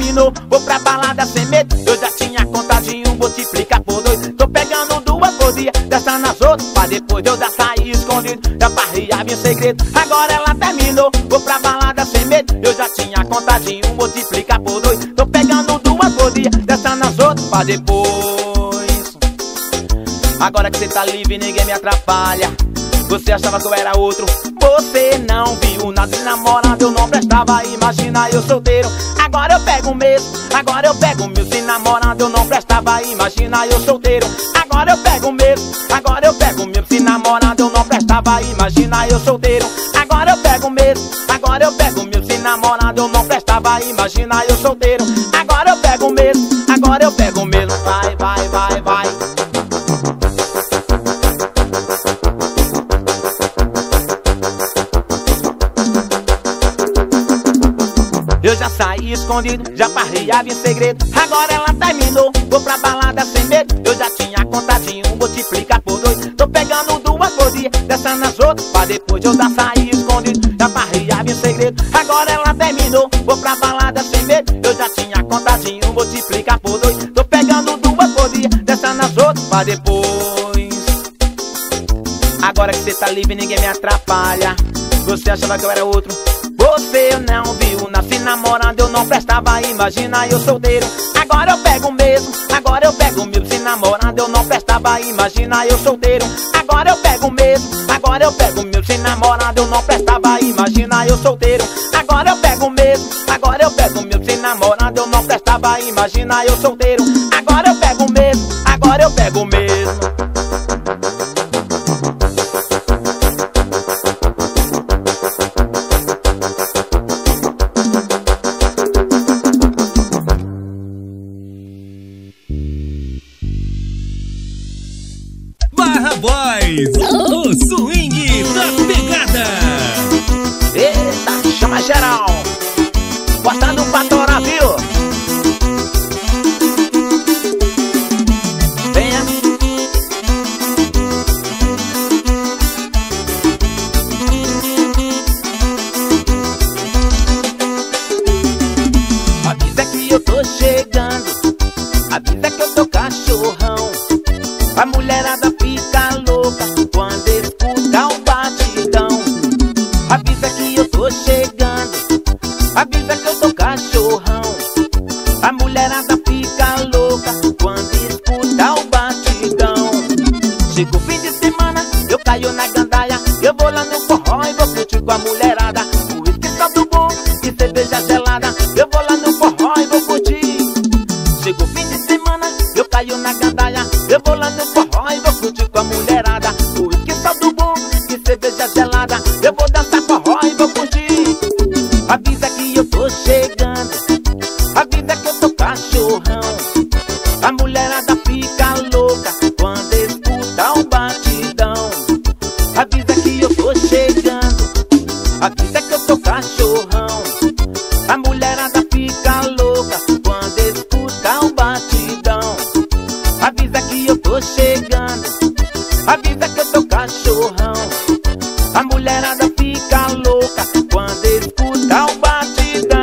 terminou, vou pra balada sem medo. Eu já tinha contadinho, multiplica por 2. Tô pegando 2 por dia, dessa nas outras, pra depois eu já sair escondido. Já farreava em segredo, agora ela terminou, vou pra balada sem medo. Eu já tinha contadinho, multiplica por 2. Tô pegando 2 por dia, dessa nas outras, pra depois. Agora que cê tá livre, ninguém me atrapalha. Você achava que eu era outro, você não viu nada. Se namorando eu não prestava, imagina eu solteiro. Agora eu pego mesmo, agora eu pego mil. Se namorando eu não prestava, imagina eu solteiro. Agora eu pego mesmo, agora eu pego mil. Se namorando eu não prestava, imagina eu solteiro. Agora eu pego mesmo, agora eu pego mil. Se namorando eu não prestava, imagina eu solteiro. Agora eu pego mesmo, agora eu pego mesmo. Vai, vai, vai, vai. Eu já saí escondido, já farreava em segredo. Agora ela terminou, vou pra balada sem medo. Eu já tinha contadinho, multiplica por 2. Tô pegando 2 por dia, dessa nas outras, pra depois eu já saí escondido. Já farreava em segredo. Agora ela terminou, vou pra balada sem medo. Eu já tinha contadinho, multiplica por 2. Tô pegando 2 por dia, dessa nas outras, pra depois. Agora que cê tá livre, ninguém me atrapalha. Você achava que eu era outro, você não viu. Nasci namorando, eu não prestava, imagina eu solteiro. Agora eu pego mesmo, agora eu pego mil. Se namorando eu não prestava, imagina eu solteiro. Agora eu pego mesmo, agora eu pego mil. Se namorando eu não prestava, imagina eu solteiro. Agora eu pego mesmo, agora eu pego mil. Se namorando eu não prestava, imagina eu solteiro. Agora eu pego mesmo, agora eu pego mesmo. Boys, o swing da pegada. Eita, chama geral, botando pra torar, viu? Venha. Avisa que eu tô chegando, avisa que eu tô cachorrão. A mulherada fica louca quando escuta um batidão. Avisa que eu tô chegando, avisa que eu tô cachorrão. A mulherada fica louca quando escuta um batidão. Chega o fim de semana, eu caio na gandaia. Eu vou lá no forró e vou curtir com a mulherada. O uísque salto bom e cerveja gelada. Eu vou lá no forró e vou curtir. Chega o fim de semana, eu caio na gandaia. Eu vou lá no forró e vou curtir com a mulherada. O uísque salto bom e cerveja gelada. Eu vou dançar forró e vou curtir. Avisa que eu tô chegando, avisa que eu tô cachorrão. A mulherada fica louca quando escuta um batidão. Avisa que eu tô chegando, avisa que eu tô cachorrão. A mulherada fica louca quando escuta um batidão. Avisa que eu tô chegando, avisa que eu tô cachorrão. A mulherada fica louca quando escuta um batidão.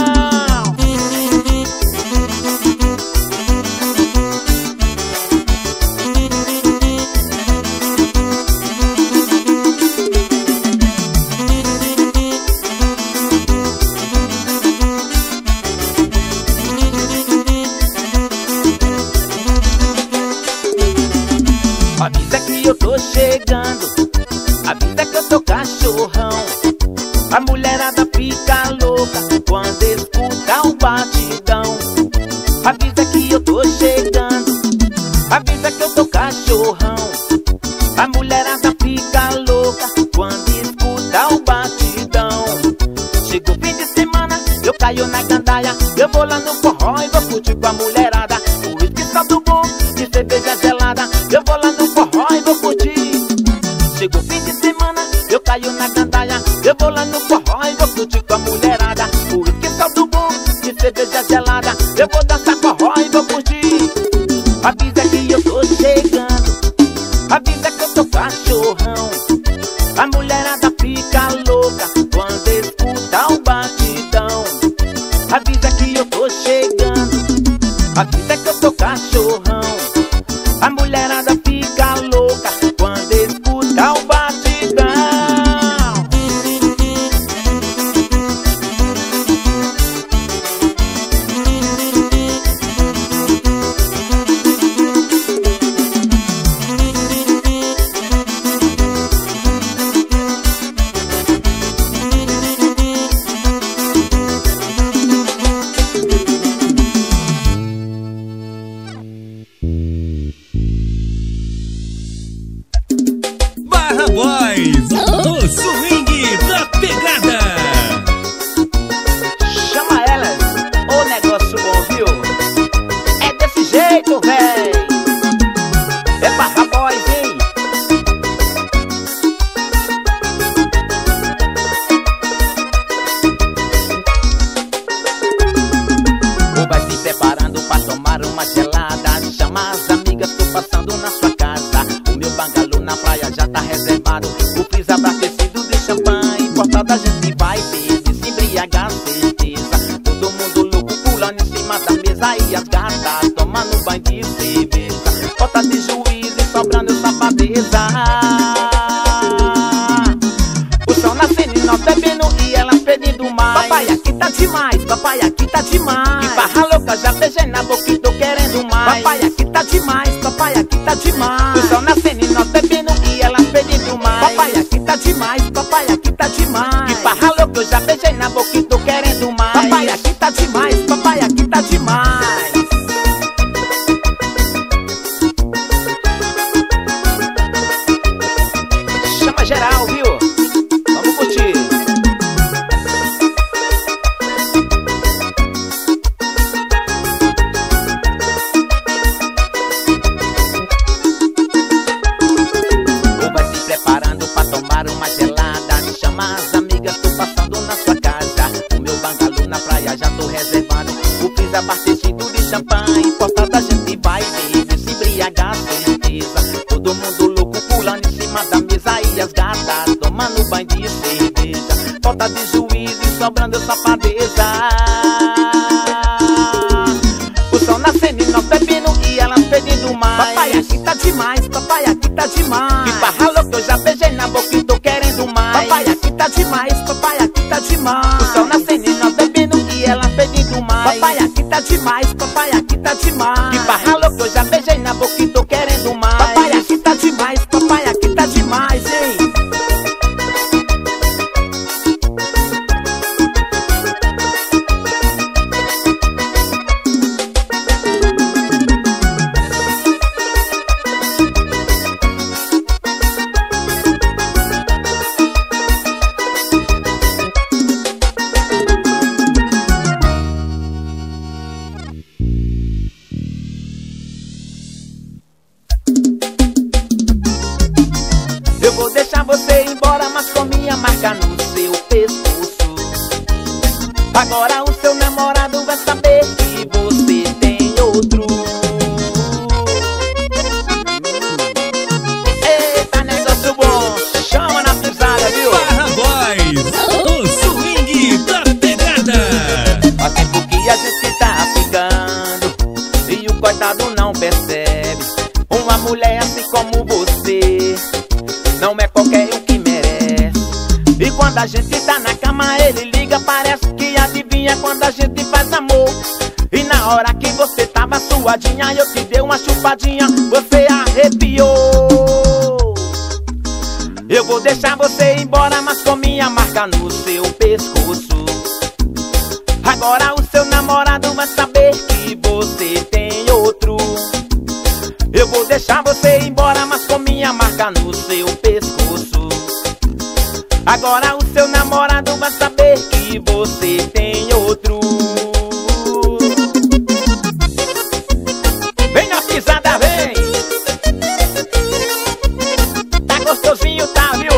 Avisa que eu tô chegando, avisa que eu tô cachorrão. A mulherada fica louca quando escuta um batidão. Avisa que eu tô chegando, avisa que eu tô cachorrão. A mulherada fica louca quando escuta um batidão. Chega o fim de semana, eu caio na gandaia. Eu vou lá no forró e vou curtir com a mulherada. O uísque salto bom e cerveja gelada. Eu vou lá no forró e vou curtir. Chega o fim de semana, eu caio na gandaia. Eu vou lá no forró e vou curtir com a mulherada. O uísque salto bom e cerveja gelada. Eu vou dançar forró e vou curtir. Avisa que eu tô chegando, avisa que eu tô cachorrão. A mulherada fica louca quando escuta um batidão. Avisa que eu tô chegando, A vida é que eu tô cachorrão. A mulherada fica louca quando escuta o batidão. Barra Boys, o swing da pegada. Chama elas, ô negócio bom, viu? É desse jeito, véi. É Barra Boys, hein? Ou vai se preparando pra tomar uma gelada. Chama as amigas, tô passando na sua casa. O meu bangalô na praia já tá reservado. O freezer abastecido de champanhe. Portada a gente vai beber, se embriagar, certeza. Todo mundo louco pulando em cima da mesa. E as gatas tomando banho de cerveja. Falta de juízo e sobrando safadeza. O sol nascendo e nós bebendo e elas pedindo mais. Papai, aqui tá demais, papai, aqui tá demais. E barra louca, já beijei na boca e tô querendo mais. Papai, aqui tá demais, papai, aqui tá demais. O sol nascendo e nós bebendo e elas pedindo mais. Papai, aqui tá demais, papai, aqui tá demais. E barra louca, eu já beijei na boca e tô querendo mais. Papai, aqui tá demais, papai, aqui tá demais. Chama geral, viu? Vamos curtir. Ou vai se preparando pra tomar uma gelada. Chama as amigas, tô passando na sua casa. O meu bangalô na praia já tô reservado. O freezer abastecido de champanhe. Portada a gente vai beber, se embriagar, certeza. Todo mundo louco pulando em cima da mesa. E as gatas tomando banho de cerveja. Falta de juízo e sobrando safadeza. O sol nascendo e nós bebendo e elas pedindo mais. Papai, aqui tá demais, papai, aqui tá demais. E barra louca, eu já beijei na boca e tô querendo mais. Papai, aqui tá demais, papai, aqui tá demais. O sol nascendo e nós bebendo e elas pedindo mais. Papai, aqui tá demais, papai, aqui tá demais. E barra louca, eu já beijei na boca e tô querendo mais. Papai, aqui tá demais, papai, aqui tá demais, hein? Eu vou deixar você ir embora, mas com minha marca no seu pescoço. Agora o seu namorado vai saber que você tem outro. Eita, negócio bom, chama na pisada, viu? Barra Boys, o swing da pegada. Faz tempo que a gente tá ficando e o coitado não percebe. Uma mulher assim como você não é qualquer um que merece. E quando a gente tá na cama ele liga, parece que adivinha quando a gente faz amor. E na hora que você tava suadinha eu te dei uma chupadinha, você arrepiou. Eu vou deixar você ir embora, mas com minha marca no seu pescoço. Agora o seu namorado vai saber que você tem outro. Eu vou deixar você ir embora, mas com minha marca no seu pescoço. Agora o seu namorado vai saber que você tem outro. Vem na pisada, vem. Tá gostosinho, tá, viu?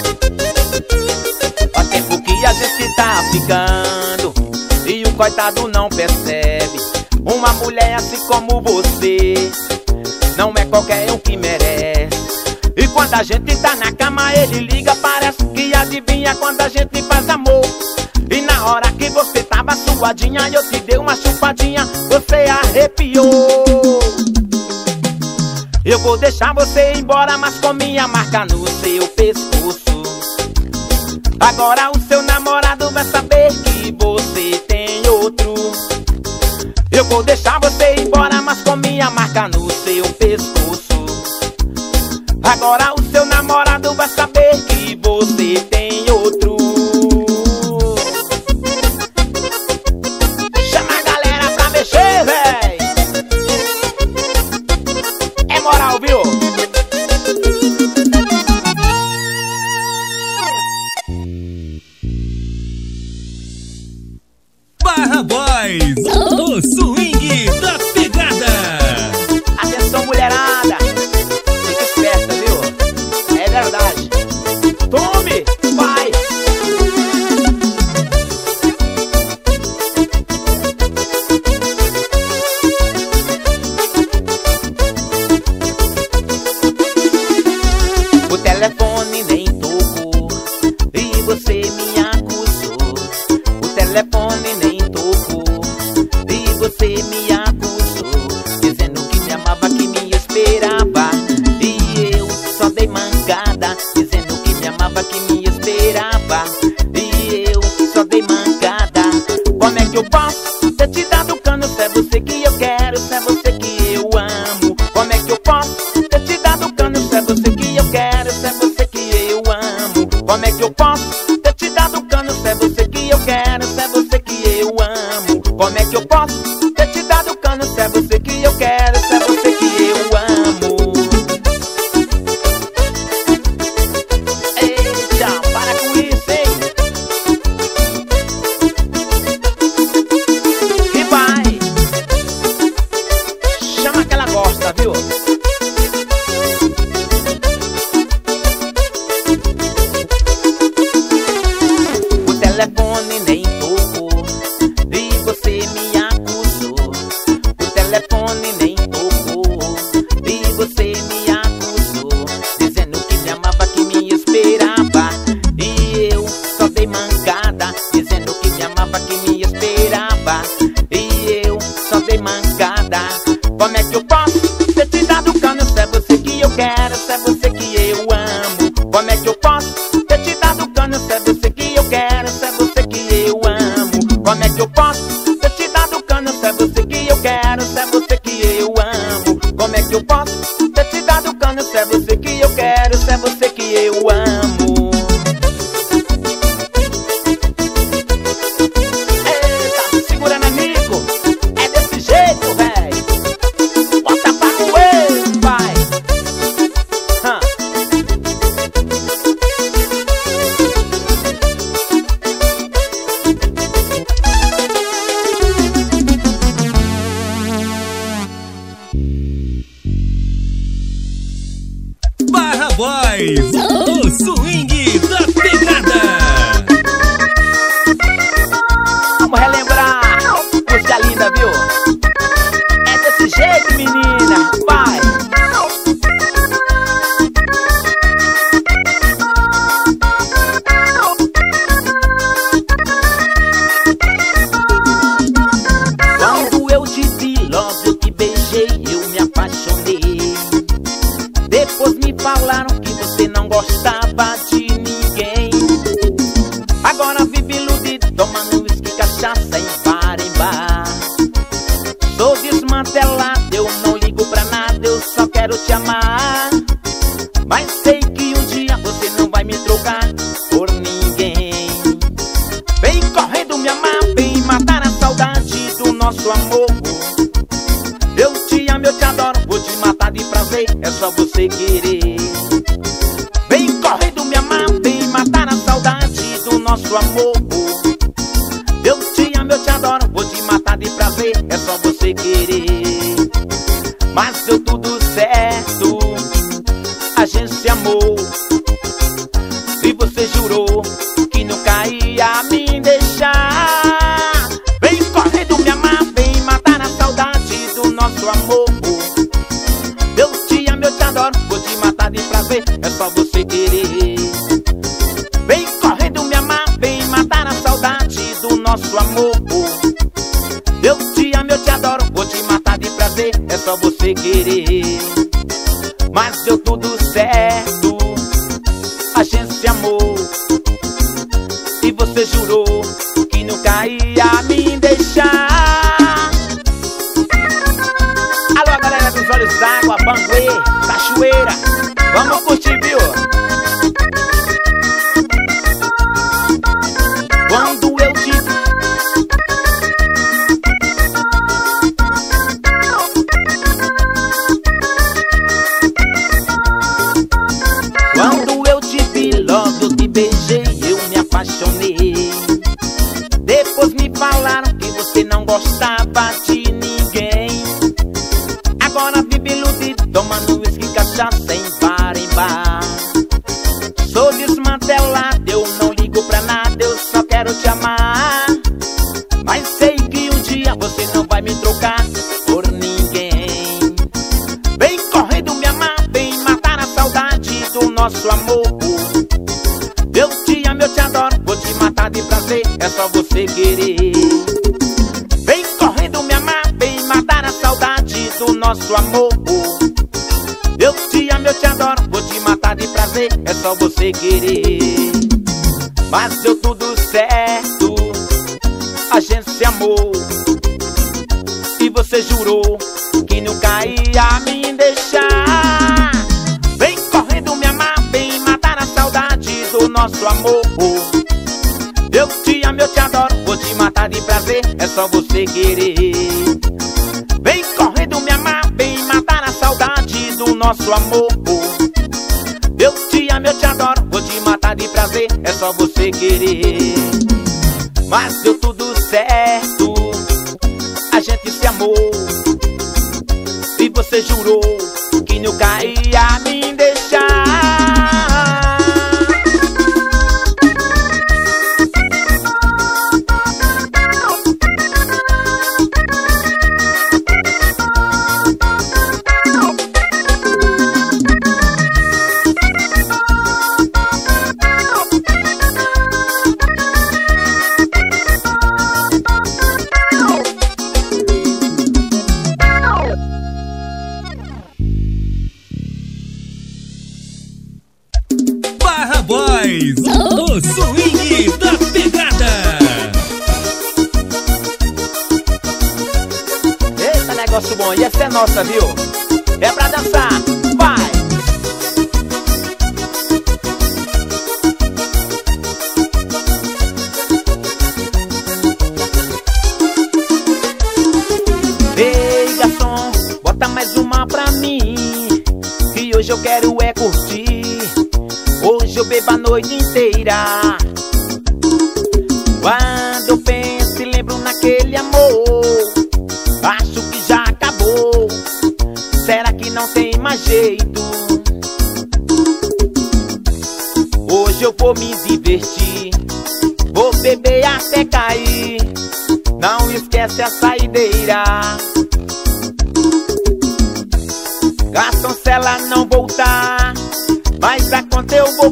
Faz tempo que a gente tá ficando e o coitado não percebe. Uma mulher assim como você não é qualquer um que merece. E quando a gente tá na cama ele liga, parece que adivinha quando a gente faz amor. E na Na hora que você tava suadinha e eu te dei uma chupadinha, você arrepiou. Eu vou deixar você ir embora, mas com minha marca no seu pescoço. Agora o seu namorado vai saber que você tem outro. Eu vou deixar você ir embora, mas com minha marca no seu pescoço. Agora o seu namorado vai saber que você tem outro. Chama a galera pra mexer, véi. É moral, viu? Barra Boys, o swing da pegada. Atenção, mulherada, fica esperta, viu? É verdade. Tome, vai. O telefone nem tocou e você me acusou. O telefone nem tocou e você me acusou, dizendo que me amava, que me esperava. E eu só dei mancada, dizendo que me amava, que me esperava. E eu só dei mancada. Como é que eu posso ter te dado cano se é você que eu quero, se é você que eu amo? Como é que eu posso ter te dado cano se é você que eu quero, se é você que eu amo? Como é que eu posso ter te dado cano se é você que eu quero, se é você que eu amo? Como é que eu posso ter te dado cano se é você que eu quero, se é você que eu amo? Eita, para com isso, hein? E vai. Chama que ela gosta, viu? O telefone nem tocou e você me acusou. O telefone nem tocou e você me acusou, dizendo que me amava, que me esperava. E eu só dei mancada, dizendo que me amava, que me esperava. E eu só dei mancada. Como é que eu posso ter te dado cano se é você que eu quero, se é você que eu amo? Como é que eu posso ter te dado cano se é você que eu quero, se é você que eu amo? Como é que eu posso ter te dado cano se é você que eu quero, se é você que eu amo? Como é que eu posso ter te dado cano se é você que eu quero, se é você que eu amo? Eita, segura, Nanico. É desse jeito, véi. Bota pra moer, vai. Barra Boys, o swing da pegada. Vamos relembrar. Música linda, viu? É desse jeito, menina. Vai. Quando eu te vi, logo eu te beijei, eu me apaixonei. Depois me falaram que você não gostava de ninguém. Agora vive iludido, tomando uísque, cachaça em bar em bar. Sou desmantelado, eu não ligo pra nada, eu só quero te amar. Mas sei que um dia você não vai me trocar por ninguém. Vem correndo me amar, vem matar a saudade do nosso amor. Eu te amo, eu te adoro, vou te matar de prazer, é só você querer. Vem correndo me amar, vem matar a saudade do nosso amor. Eu te amo, eu te adoro, vou te matar de prazer, é só você querer. Mas deu tudo certo, a gente se amou. E você jurou que nunca ia me deixar. Vem correndo me amar, vem matar a saudade do nosso amor. Eu te amo, eu te adoro, vou te matar de prazer, é só você querer. Vem correndo me amar, vem matar a saudade do nosso nosso amor. Eu te amo, eu te adoro, vou te matar de prazer, é só você querer. Mas deu tudo certo, a gente se amou. E você jurou que nunca ia me deixar. Alô, galera dos Olhos d'Água, Banguê, Cachoeira, vamos curtir, viu? Quando eu te vi, logo eu te beijei, eu me apaixonei. Depois me falaram que você não gostava de ninguém. Agora vive iludido, tomando uísque, cachaça em bar em bar. Sou desmantelado, eu não ligo pra nada, eu só quero te amar. Mas sei que um dia você não vai me trocar por ninguém. Vem correndo me amar, vem matar a saudade do nosso amor. Eu te amo, eu te adoro, vou te matar de prazer, é só você querer. Vem correndo me amar, vem matar a saudade do nosso amor. Eu te amo, eu te adoro, vou te matar de prazer, é só você querer. Mas deu tudo certo, a gente se amou. E você jurou que nunca ia me deixar. Vem correndo me amar, vem matar a saudade do nosso amor. Eu te amo, eu te adoro, vou te matar de prazer, é só você querer. Vem correndo me amar, vem matar a saudade do nosso amor. Eu te amo, eu te adoro, vou te matar de prazer, é só você querer. Mas deu tudo certo, a gente se amou. E você jurou que nunca ia me deixar. Boys, o swing da pegada. Eita, negócio bom, e essa é nossa, viu? É pra dançar, vai! Ei, garçom, bota mais uma pra mim, que hoje eu quero é curtir. Hoje eu bebo a noite inteira. Quando eu penso e lembro naquele amor, acho que já acabou. Será que não tem mais jeito? Hoje eu vou me divertir, vou beber até cair. Não esquece a saideira. Garçom, se ela não voltar, mas a conta eu vou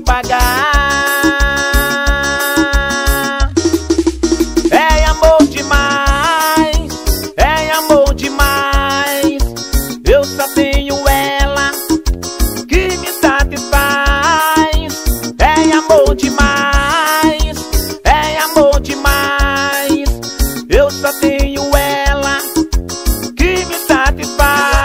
pagar. É amor demais, é amor demais. Eu só tenho ela que me satisfaz. É amor demais, é amor demais. Eu só tenho ela que me satisfaz.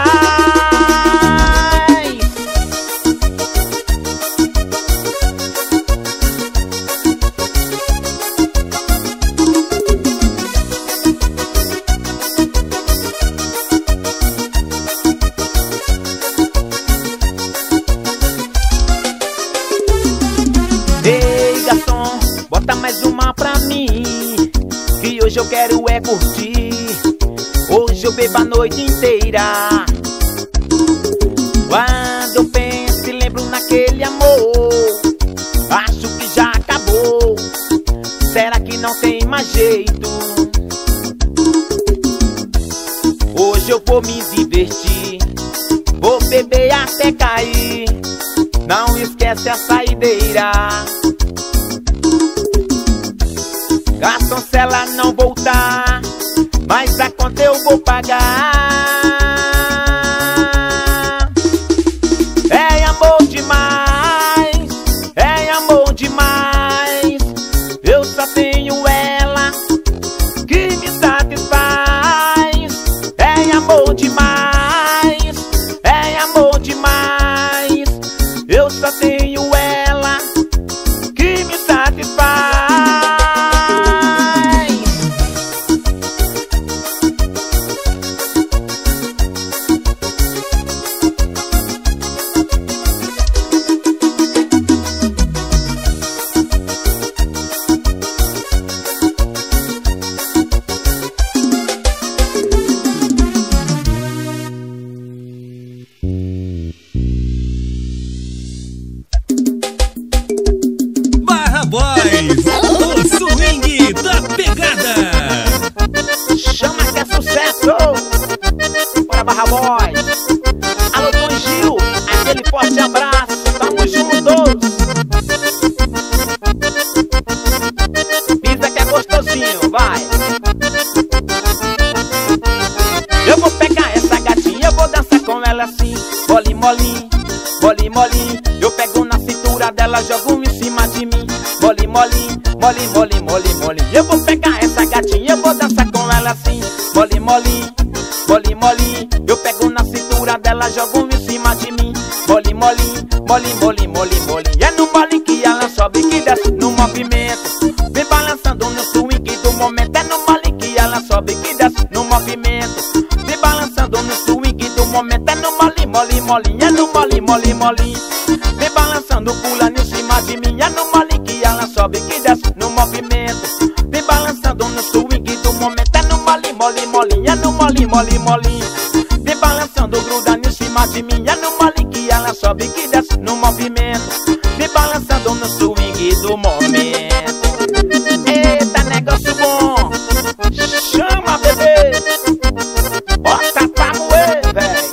Bota mais uma pra mim, que hoje eu quero é curtir. Hoje eu bebo a noite inteira. Quando eu penso e lembro naquele amor, acho que já acabou. Será que não tem mais jeito? Hoje eu vou me divertir, vou beber até cair. Não esquece a saideira. Gastam se ela não voltar, mas a conta eu vou pagar. É amor demais, é amor demais. Eu só tenho ela que me satisfaz. É amor demais, é amor demais. Eu só tenho ela que me satisfaz. Boys, o swing da pegada. Chama que é sucesso. Bora, Barra Boys. Alô, Tom Gil, aquele forte abraço. Tamo juntos. Pisa que é gostosinho, vai. Eu vou pegar essa gatinha, eu vou dançar com ela assim. Mole, molinho, mole, molinho. Eu pego na cintura dela, jogo em cima de mim. Mole, molinho, mole, mole, mole, mole. Eu vou pegar essa gatinha, eu vou dançar com ela assim. Mole, molinho, mole, molinho. Eu pego na cintura dela, jogo em cima de mim. Mole, molinho, mole, mole, mole, mole. É no mole que ela sobe, que desce no movimento. Vem balançando no swing do momento. É no mole que ela sobe, que desce no movimento. Vem balançando no swing do momento. É no mole, mole, mole. É no mole, mole, mole. Vem balançando, pulando em cima de mim. É no mole que ela sobe, que desce no movimento. Vem balançando no swing do momento. É no mole, mole, mole. É no mole, mole, mole. Vem balançando, grudando em cima de mim. É no mole que ela sobe, que desce no movimento. Vem balançando no swing do momento. Eita, negócio bom. Chama, bebê. Bota pra moer, véi.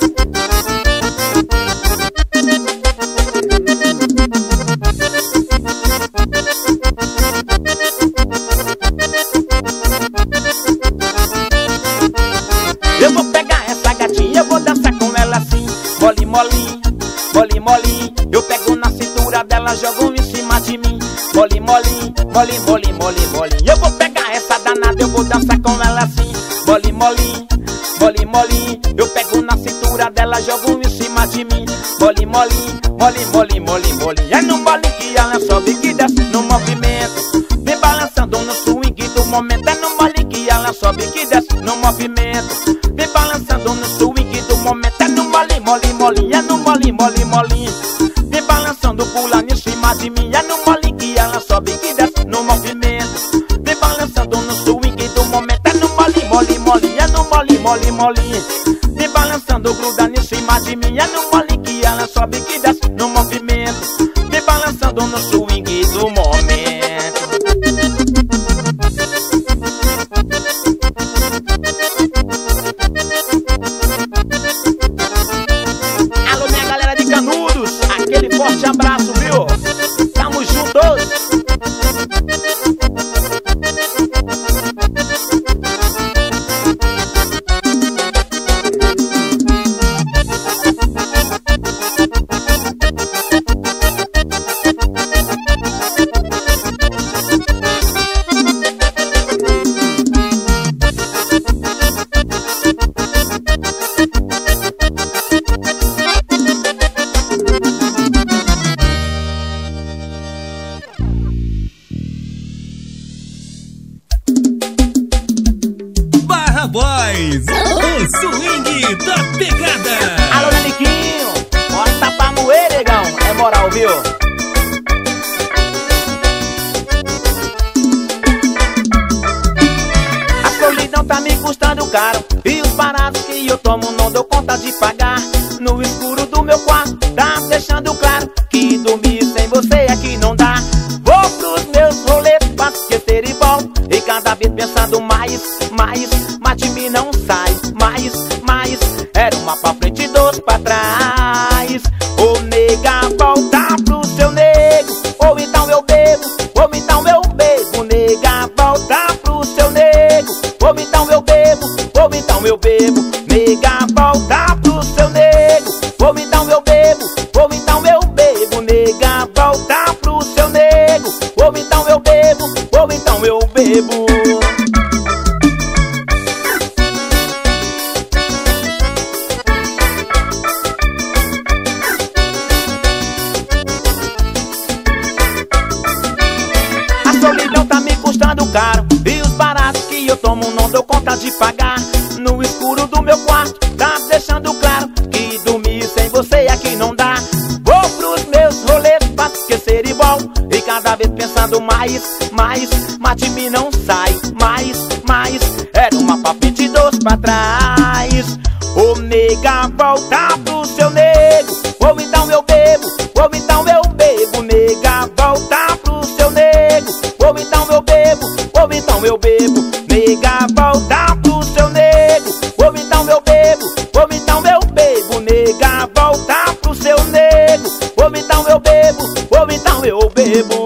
Eu vou pegar essa gatinha, eu vou dançar com ela assim. Mole, molinho, mole, molinho. Eu pego na cintura dela, jogo em cima de mim. Mole, molinho, mole, mole, mole, mole. Eu vou pegar essa danada, eu vou dançar com ela assim. Mole, molinho, mole, molinho. Eu pego na cintura dela, jogo em cima de mim. Mole, molinho, mole, mole, mole, mole. É no mole que ela sobe, que desce no movimento. Vem balançando no swing do momento. É no mole que ela sobe, que desce no movimento. Vem balançando no swing do momento. É no mole, mole, mole. É no mole, mole, mole. Vem balançando, pulando em cima de mim. É no mole que ela sobe, que desce no movimento. Vem balançando no swing do momento. É no mole, mole, mole. É no mole, mole, mole. Vem balançando, grudando em cima de mim. É no mole que ela sobe, que desce no movimento. Vem balançando no swing do momento. Alô, minha galera de Canudos, aquele forte abraço, viu? Tamo juntos. Boys, o swing da pegada. Alô, Naniquinho, bota pra moer, negão. É moral, viu? A solidão tá me custando caro, e os baratos que eu tomo não dou conta de pagar. No escuro do meu quarto, tá deixando claro que dormir sem você aqui não dá. Vou pros meus rolês pra esquecer e volto, e cada vez pensando mais, mas de mim não sai mais. Era uma pra frente e dois pra trás. Ô nega, volta pro seu nego, ou então eu bebo, nega, volta ou então eu bebo, ou então eu bebo. Nega, volta pro seu nego, ou então eu bebo, ou então eu bebo. Nega, volta pro seu nego, ou então eu bebo, ou então eu bebo. A solidão tá me custando caro, e os baratos que eu tomo não dou conta de pagar. No escuro do meu quarto, tá deixando claro que dormir sem você aqui não dá. Vou pros meus rolês pra esquecer igual, e cada vez pensando mais, mas de mim não sai mais, era uma pra frente e dois pra trás. Ô nega, volta pro seu nego, ou então eu bebo, ou então eu bebo. Nega, volta pro seu nego, ou então eu bebo, ou então eu bebo. Nega, volta pro seu nego, ou então eu bebo, ou então eu bebo. Nega, volta pro seu nego, ou então eu bebo, ou então eu bebo.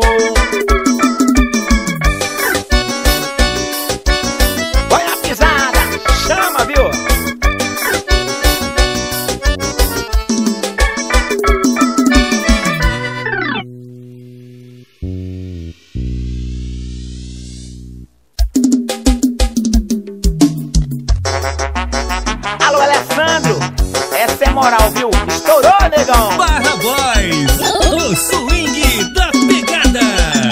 Olha a pisada, chama, viu? Alô, Alessandro, essa é moral, viu? Estourou, negão! Barra Boys, o swing da pegada.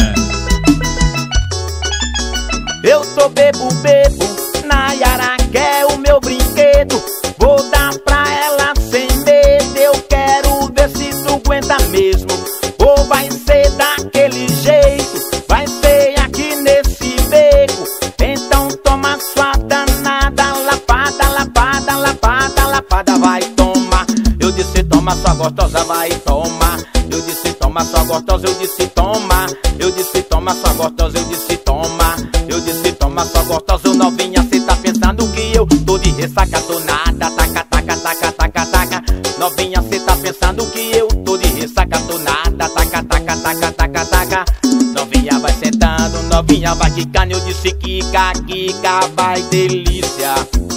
Eu sou bebo, Nayara quer o meu brinquedo. Vou dar pra ela sem medo. Eu quero ver se tu aguenta mesmo, ou vai ser daquele jeito, vai ser aqui nesse beco. Então toma sua danada, lapada, lapada, lapada, lapada, vai tomar. Eu disse toma sua gostosa, vai tomar. Eu disse toma sua gostosa, eu disse toma. Eu disse toma sua gostosa, eu disse toma. Eu disse toma sua gostosa, novinha, cê tá pensando que eu tô de ressaca, tô nada, taca, taca, taca, taca, taca. Novinha, cê tá pensando que eu tô de ressaca, tô nada, taca, taca, taca, taca, taca. Novinha vai sentando, novinha vai quicando. Eu disse quica, quica, vai delícia.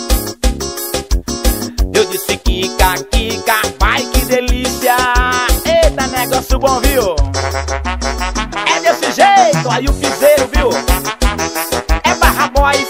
Eu disse quica, quica, vai que delícia. Eita, negócio bom, viu? É desse jeito, aí o piseiro, viu? É Barra Boys.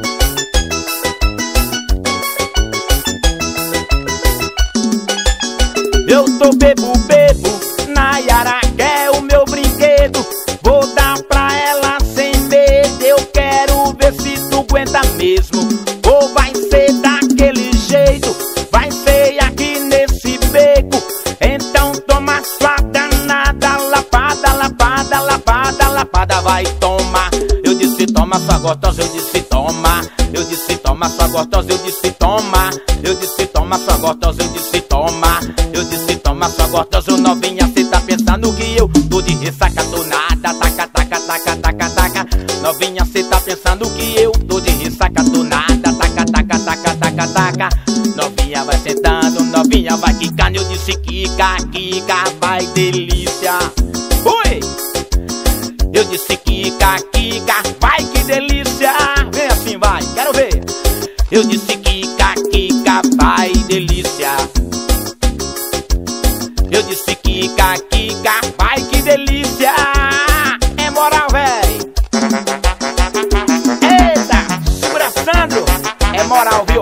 Eu sou bebo, Nayara quer o meu brinquedo. Vou dar pra ela sem medo. Eu quero ver se tu aguenta mesmo, ou vai ser daquele jeito, vai ser aqui nesse beco. Então toma sua danada, lapada, lapada, lapada, lapada, vai tomar. Eu disse toma sua gostosa, eu disse toma. Eu disse toma sua gostosa, eu disse toma. Eu disse toma sua gostosa, eu disse toma. Eu disse toma sua gostosa, novinha, cê tá pensando que eu tô de ressaca, tô nada, taca, taca, taca, taca, taca. Novinha, cê tá pensando que eu tô de ressaca, tô nada, taca, taca, taca, taca, taca. Novinha vai sentando, novinha vai quicando. Eu disse quica, quica, vai delícia. Ui! Eu disse quica, quica, vai que delícia. Vem assim, vai, quero ver. Eu disse quica, quica, vai delícia. Eu disse quica, quica, vai que delícia. É moral, véi. Eita, segura Sandro. É moral, viu?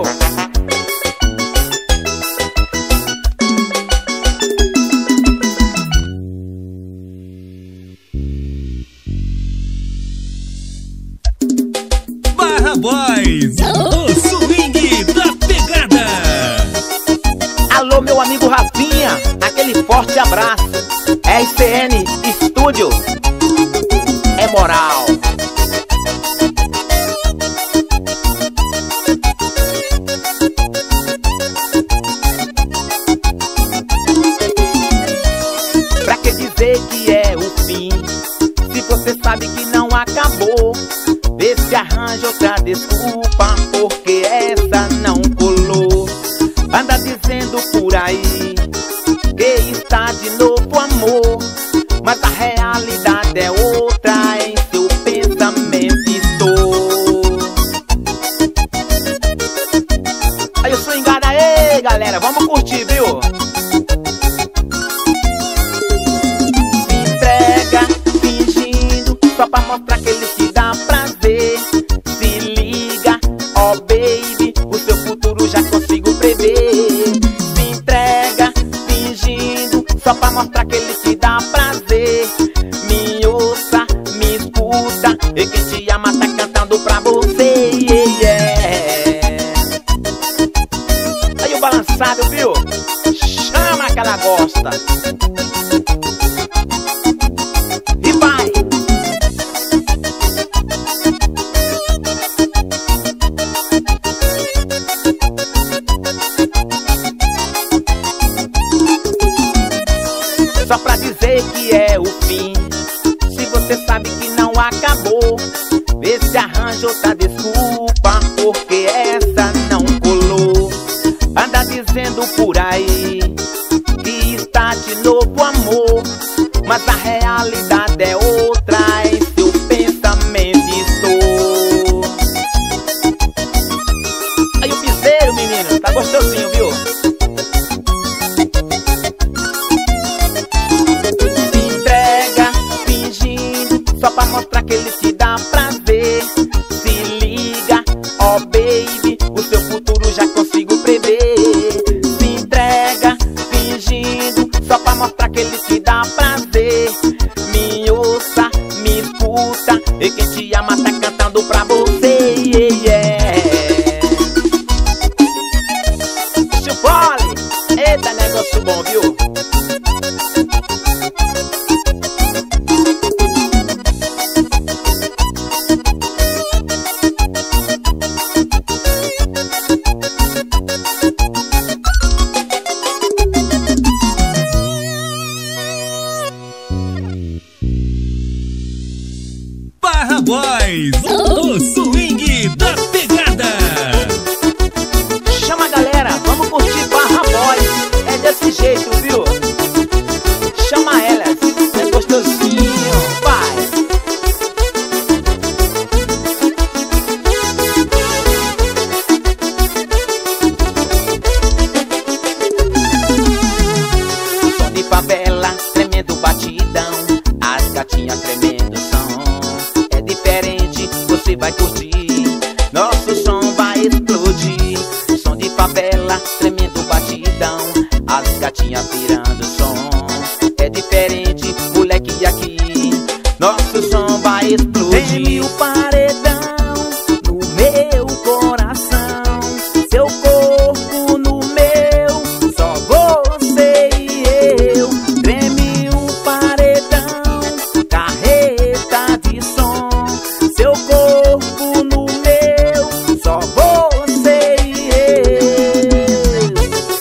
Barra Boys, o swing da pegada. Alô, meu amigo Rafinha, aquele forte abraço. RCN Estúdio. É moral. Pra que dizer que é o fim, se você sabe que não acabou? Vê se arranja outra desculpa, porque essa não colou. Anda dizendo por aí que está de novo amor, mas a realidade é outra, em seu pensamento estou. galera, vamos curtir, viu? Se entrega, fingindo, só pra mostrar que ele te dá prazer. Se liga, ó baby, o seu futuro já consigo prever. Se entrega, fingindo, só pra mostrar que ele te dá prazer. Me ouça, me escuta, e quem te ama tá cantando pra você, Aí o balançado, viu? Chama que ela gosta. E vai! Só pra dizer que é o fim, se você sabe que não acabou, vê se arranja outra desculpa, porque essa não colou. Anda dizendo por aí que está de novo amor, mas a realidade é outra, em seu pensamento estou. Aí o piseiro, menino, tá gostosinho, viu? Só pra mostrar que ele te dá prazer. Se liga, ó baby, o seu futuro já consigo prever. Se entrega, fingindo, só pra mostrar que ele te dá prazer. Me ouça, me escuta, e quem te ama tá cantando pra você, Chupole, eita negócio bom, viu? Boys, o swing da pegada. Chama a galera, vamos curtir Barra Boys. É desse jeito, viu? Chama elas, é gostosinho, vai. Som de favela, tremendo batidão, as gatinhas tremendo som. Diferente, você vai curtir, nosso som vai explodir. Som de favela, tremendo batidão, as gatinhas pirando som. É diferente, moleque aqui, nosso som vai explodir. Treme o paredão no meu coração, seu corpo no meu, só você e eu. Treme o paredão, carreta de som, seu corpo no meu, só você e eu.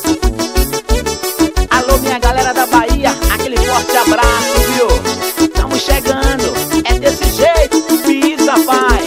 Alô, minha galera da Bahia, aquele forte abraço, viu? Estamos chegando, é desse jeito, pisa, vai.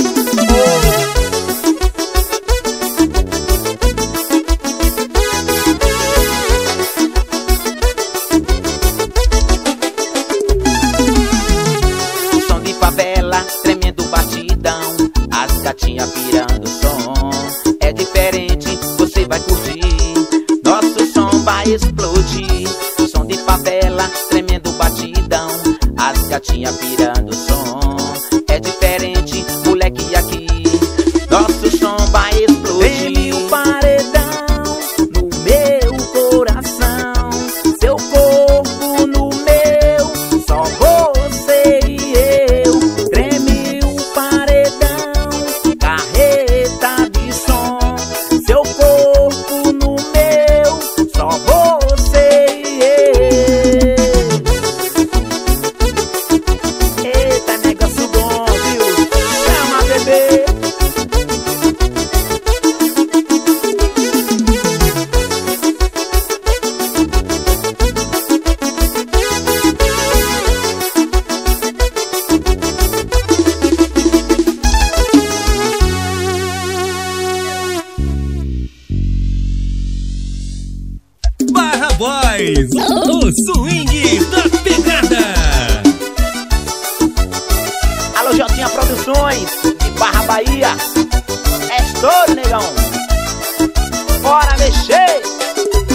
Som de favela, tremendo batidão, as gatinhas pirando som. É diferente, você vai curtir, nosso som vai explodir. Som de favela, tremendo batidão, as gatinhas pirando som. É diferente, moleque aqui, nosso som vai explodir. Treme o paredão no meu coração, seu corpo no meu, só você e eu. Treme o paredão, carreta de som, seu corpo no meu, só você e eu. Eita, negócio bom, viu? Chama, bebê. Barra Boys, o swing da pegada. Alô, Jotinha Produções, de Barra Bahia. É estouro, negão. Bora mexer.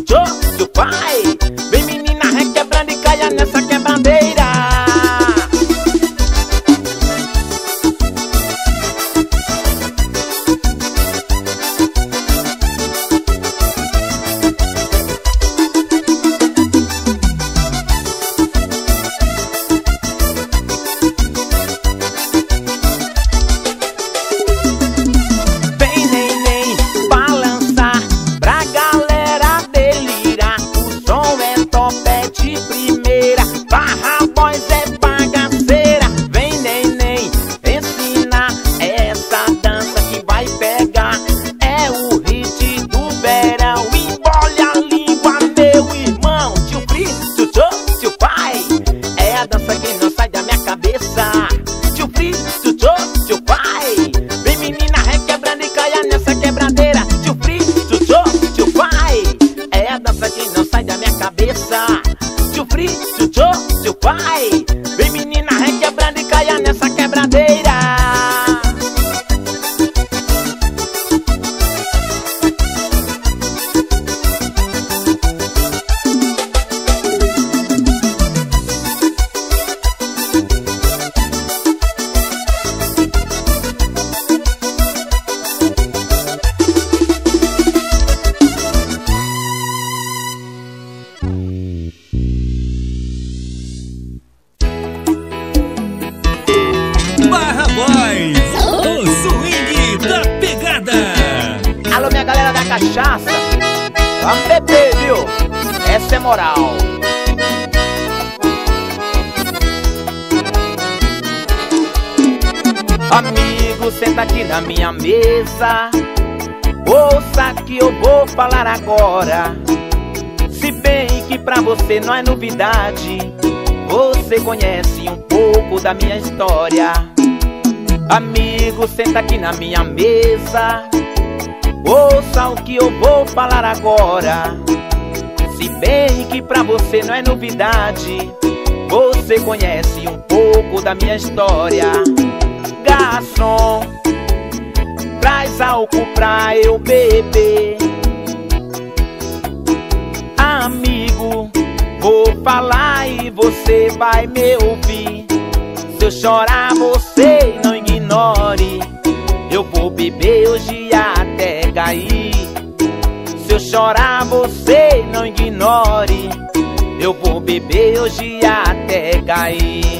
tchutchô, seu pai. Vem menina requebrando e caia nessa quebradeira. Cachaça, vamos beber, viu? Essa é moral. Amigo, senta aqui na minha mesa. Ouça que eu vou falar agora. Se bem que pra você não é novidade, você conhece um pouco da minha história. Amigo, senta aqui na minha mesa. Ouça o que eu vou falar agora. Se bem que pra você não é novidade, você conhece um pouco da minha história. Garçom, traz álcool pra eu beber. Amigo, vou falar e você vai me ouvir. Se eu chorar, você não ignore. Eu vou beber hoje até cair. Se eu chorar, você não ignore. Eu vou beber hoje até cair.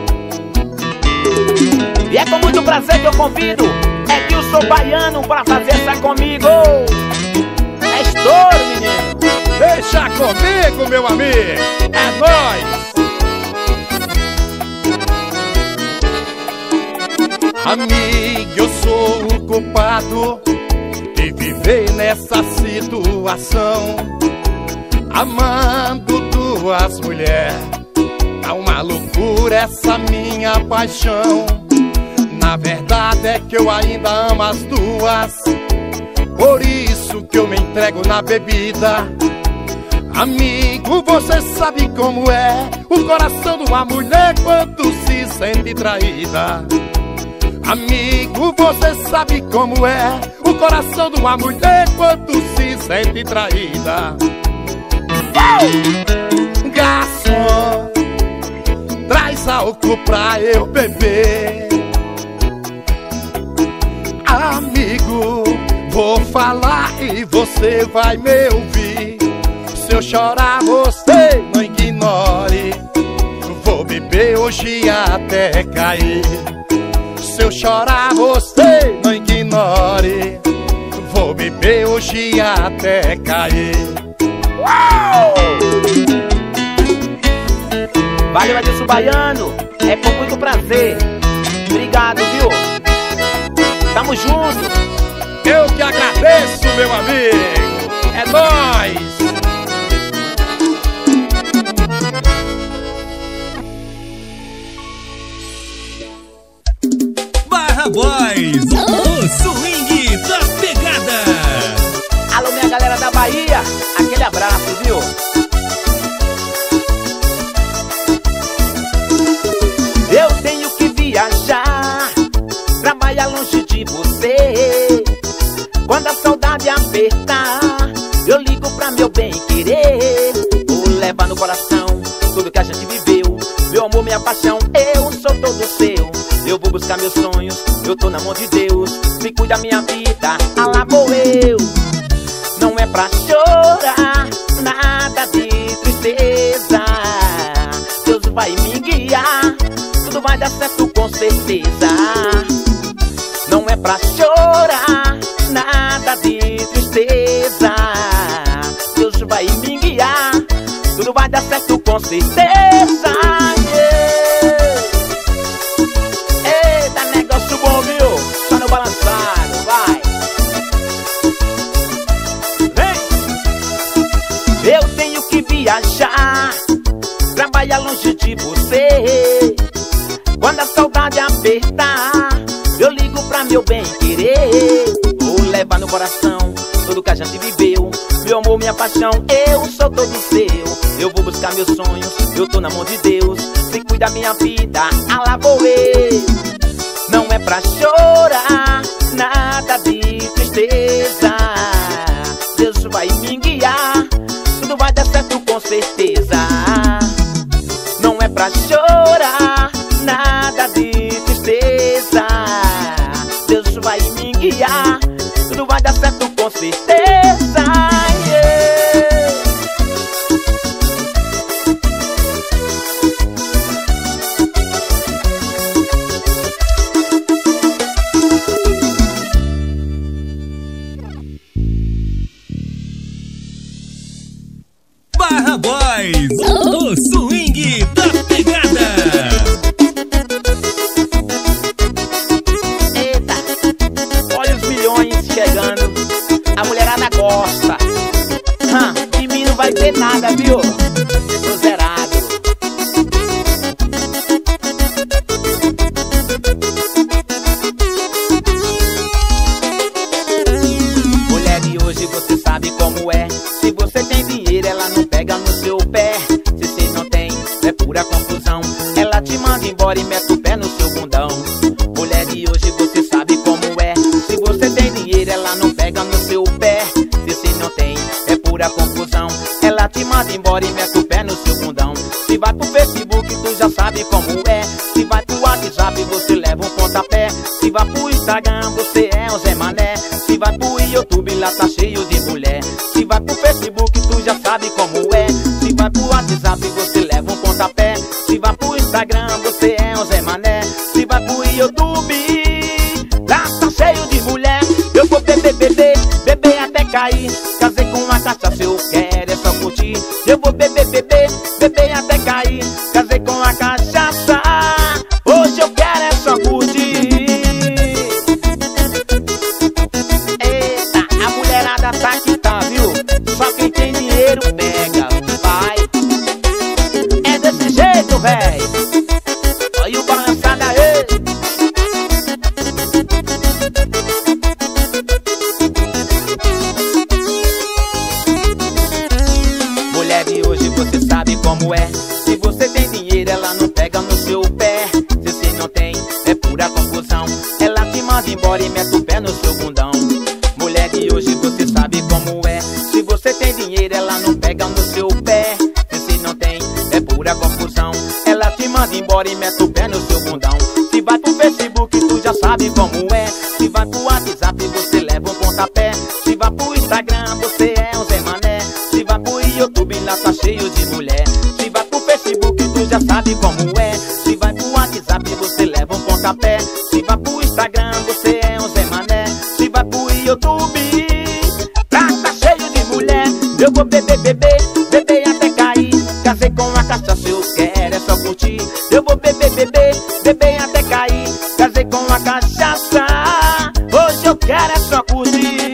E é com muito prazer que eu convido Edilson Baiano pra fazer essa comigo. É estouro, menino. Deixa comigo, meu amigo. É nóis. Amigo, eu sou o culpado de viver nessa situação, amando duas mulheres. É uma loucura essa minha paixão. Na verdade é que eu ainda amo as duas, por isso que eu me entrego na bebida. Amigo, você sabe como é o coração de uma mulher quando se sente traída. Amigo, você sabe como é o coração de uma mulher quando se sente traída. Garçom, traz álcool pra eu beber. Amigo, vou falar e você vai me ouvir. Se eu chorar, você não ignore. Vou beber hoje até cair. Se eu chorar, você não ignore. Vou beber hoje até cair. Uau! Valeu, Edilson Baiano. É com muito prazer. Obrigado, viu? Tamo junto. Eu que agradeço, meu amigo. É nóis. Boys, o swing da pegada. Alô, minha galera da Bahia, aquele abraço, viu? Eu tenho que viajar, trabalhar longe de você. Quando a saudade apertar, eu ligo pra meu bem que paixão, eu sou todo seu. Eu vou buscar meus sonhos, eu tô na mão de Deus. Se cuida minha vida, lá vou eu. Não é pra chorar, nada de tristeza. Deus vai me guiar, tudo vai dar certo com certeza. Não é pra chorar, nada de tristeza. Deus vai me guiar, tudo vai dar certo com certeza. Eita, negócio bom, viu? Só no balançado, vai. Vem. Eu tenho que viajar, trabalhar longe de você. Quando a saudade apertar, eu ligo pra meu bem querer. Vou levar no coração tudo que a gente viveu. Meu amor, minha paixão, eu sou todo seu. Eu vou buscar meus sonhos, eu tô na mão de Deus. Se cuida minha vida, lá vou eu. Não é pra chorar, nada de tristeza. Deus vai me guiar, tudo vai dar certo com certeza. Não é pra chorar, nada de tristeza. Deus vai me guiar, tudo vai dar certo com certeza. Barra Boys, o swing da pegada. Eita, olha os milhões chegando, a mulherada gosta. De mim não vai ter nada, viu? Tô zerado. Mulher de hoje, você sabe como é. Se você tem dinheiro, ela não pega no seu pé. Se você não tem, é pura confusão. Ela te manda embora e mete o pé no seu bundão. Mulher de hoje, você sabe como é. Se você tem dinheiro, ela não pega no seu pé. Se você não tem, é pura confusão. Ela te manda embora e mete o pé no seu bundão. Se vai pro Facebook, tu já sabe como é. Se vai pro WhatsApp, você leva um pontapé. Se vai pro Instagram, você é um Zé Mané. Se vai pro YouTube, lá tá cheio de mulher. Se vai pro Facebook, tu já sabe como é. Se vai pro WhatsApp, você leva um pontapé. Se vai pro Instagram, você é um Zé Mané. Se vai pro YouTube, lá tá cheio de mulher. Eu vou beber, beber, beber até cair. Casei com uma cachaça, eu quero é só curtir. Eu vou beber, beber, beber até cair. Casei com uma cachaça, hoje eu quero é só curtir. Eita, a mulherada tá que tá, viu? Só quem tem dinheiro pega, vai. É desse jeito, véi. Olha o balançado aí. Mulher de hoje, você sabe como é. Se você tem dinheiro, ela não pega no seu pé. Se você não tem, é pura confusão. Ela te manda embora e mete o pé no seu bundão. Mulher de hoje, você sabe como é. Se você tem dinheiro, ela não pega no seu pé. Se você não tem, é pura confusão. Ela te manda embora e mete o pé no seu bundão. Se vai pro Facebook, tu já sabe como é. Se vai pro WhatsApp, você leva um pontapé. Se vai pro Instagram, você é um Zé Mané. Se vai pro YouTube, lá tá cheio de mulher. Se vai pro Facebook, tu já sabe como é. Se vai pro WhatsApp, você leva um pontapé. Se vai pro Instagram, você é um Zé Mané. Se vai pro YouTube, lá tá cheio de mulher. Eu vou beber, beber, beber até cair. Casei com uma cachaça, eu quero é só curtir. Eu vou beber, beber, beber até cair. Casei com uma cachaça, hoje eu quero é só curtir.